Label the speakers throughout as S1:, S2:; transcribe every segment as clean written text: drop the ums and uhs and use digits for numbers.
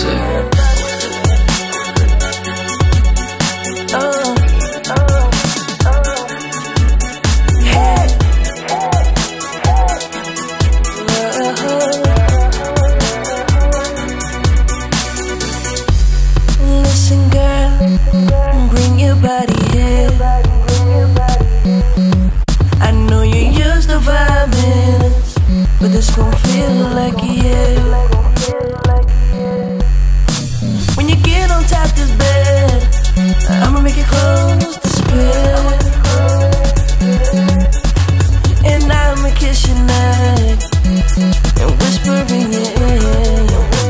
S1: say.
S2: Listen, girl, bring your body here. I know you used to violence, but this gon' feel like yeah. When you get on top this bed, I'ma make it close to spit, and I'ma kiss your neck and whisper in your ear,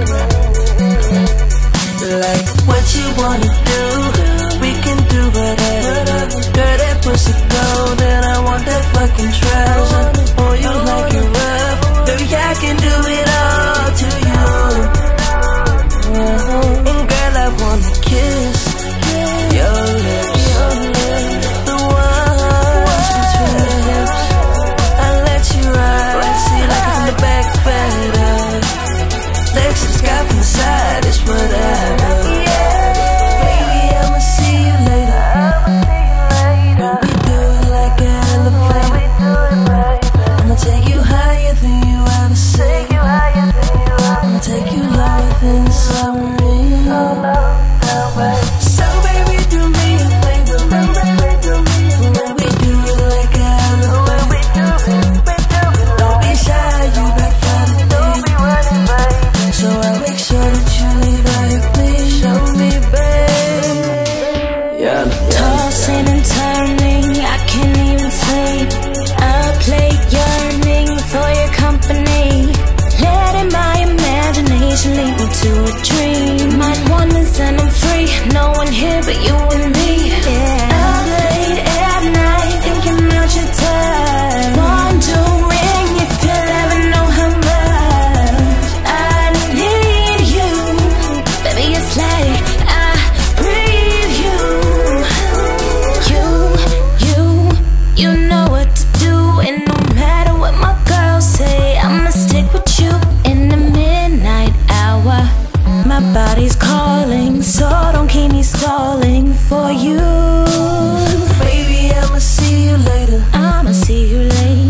S2: like what you wanna do, we can do whatever. Girl, that pussy gold, and I want that fucking treasure. Oh, you like it rough, baby, I can do it all to you. And girl, I wanna kiss your lips, the ones between your hips. I let you ride, see like from the back better. Legs to the sky from the side, it's whatever. Baby, I'ma see you later. When we do it like an elevator, I'ma take you higher than you ever say. I'ma take you lower than the submarine. So baby, do me a favor. When we do it like an elevator, don't be shy, you back for the day. So I'll make sure that you leave right, please show me, babe. Yeah.
S3: Tossing and turning, I can't even sleep. I play yearning for your company, letting my imagination lead me to a dream. Might wanna send them free, no one here but you and me. Yeah. Up late at night, thinking about your time, wondering if you'll ever know how much I need you. Baby, it's like I breathe you. You know what to do, and no matter what my girls say, I'ma stick with you. In the midnight hour, my body's calling, so don't keep me stalling for you.
S2: Baby, I'ma see you later.
S3: I'ma see you later.